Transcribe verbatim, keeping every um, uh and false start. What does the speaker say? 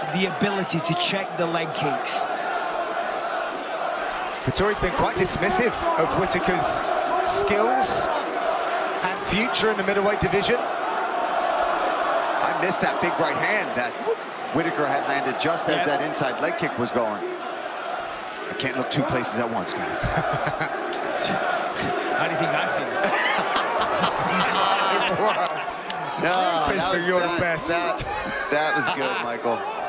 the ability to check the leg kicks. Vettori's been quite dismissive of Whittaker's skills and future in the middleweight division. I missed that big right hand that Whittaker had landed just as yeah. that inside leg kick was going. I can't look two places at once, guys. How do you think I feel? No, Bisping, that was, you're that, the best. That, that was good, Michael.